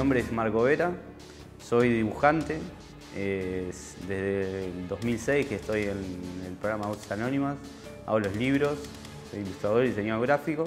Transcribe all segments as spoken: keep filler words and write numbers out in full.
nombre es Marco Vera, soy dibujante. Eh, desde el dos mil seis que estoy en el programa Voces Anónimas, hago los libros, soy ilustrador y diseñador gráfico.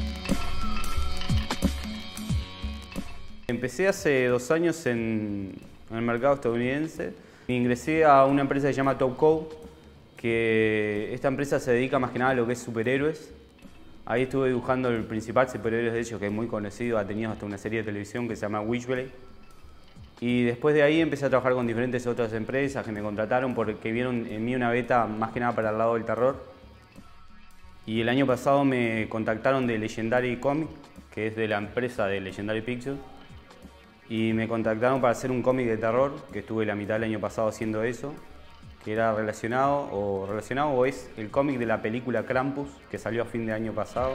Empecé hace dos años en, en el mercado estadounidense. Ingresé a una empresa que se llama Top Cow, que esta empresa se dedica más que nada a lo que es superhéroes. Ahí estuve dibujando el principal superhéroe de ellos, que es muy conocido, ha tenido hasta una serie de televisión que se llama Witchblade. Y después de ahí empecé a trabajar con diferentes otras empresas que me contrataron porque vieron en mí una beta más que nada para el lado del terror. Y el año pasado me contactaron de Legendary Comics, que es de la empresa de Legendary Pictures. Y me contactaron para hacer un cómic de terror, que estuve la mitad del año pasado haciendo eso, que era relacionado o relacionado o es el cómic de la película Krampus, que salió a fin de año pasado.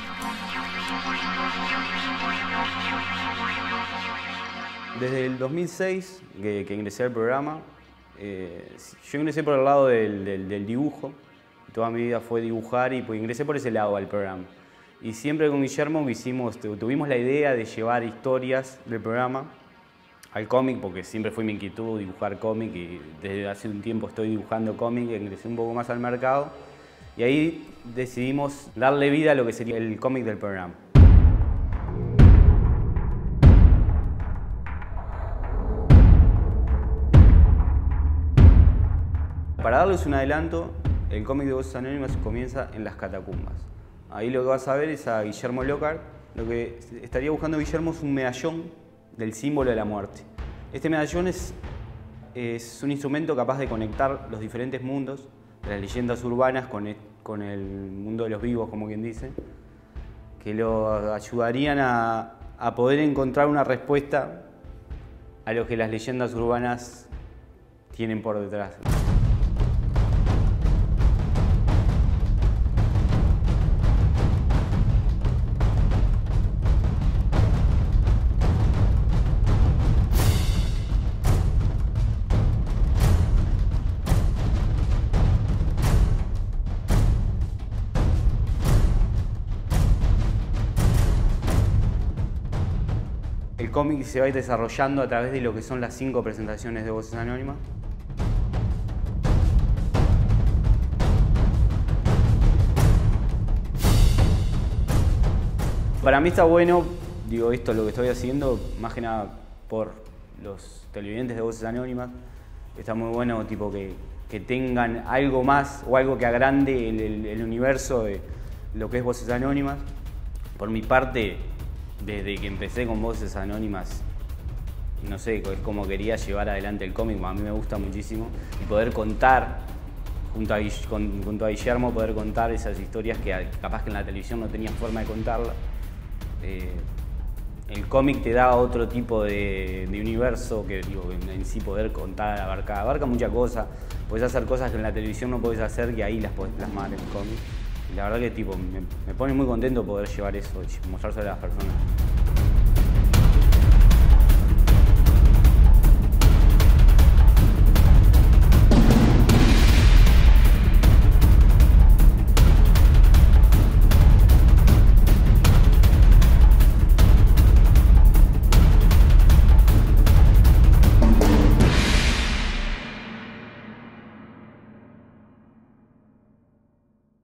Desde el dos mil seis que, que ingresé al programa, eh, yo ingresé por el lado del, del, del dibujo. Toda mi vida fue dibujar y pues ingresé por ese lado al programa. Y siempre con Guillermo hicimos, tuvimos la idea de llevar historias del programa al cómic, porque siempre fue mi inquietud dibujar cómic y desde hace un tiempo estoy dibujando cómic, ingresé un poco más al mercado y ahí decidimos darle vida a lo que sería el cómic del programa. Para darles un adelanto, el cómic de Voces Anónimas comienza en las catacumbas. Ahí lo que vas a ver es a Guillermo Lockhart. Lo que estaría buscando Guillermo es un medallón del símbolo de la muerte. Este medallón es, es un instrumento capaz de conectar los diferentes mundos, las leyendas urbanas con el, con el mundo de los vivos, como quien dice, que lo ayudarían a, a poder encontrar una respuesta a lo que las leyendas urbanas tienen por detrás. El cómic se va a ir desarrollando a través de lo que son las cinco presentaciones de Voces Anónimas. Para mí está bueno, digo esto, lo que estoy haciendo, más que nada por los televidentes de Voces Anónimas. Está muy bueno tipo que, que tengan algo más o algo que agrande el, el, el universo de lo que es Voces Anónimas. Por mi parte, desde que empecé con Voces Anónimas, no sé, es como quería llevar adelante el cómic, a mí me gusta muchísimo. Y poder contar, junto a, con, junto a Guillermo, poder contar esas historias que capaz que en la televisión no tenían forma de contarlas. Eh, el cómic te da otro tipo de, de universo que digo, en sí poder contar, abarca, abarca muchas cosas. Podés hacer cosas que en la televisión no podés hacer, que ahí las podés plasmar en el cómic. Y la verdad que tipo, me, me pone muy contento poder llevar eso, mostrárselo a las personas.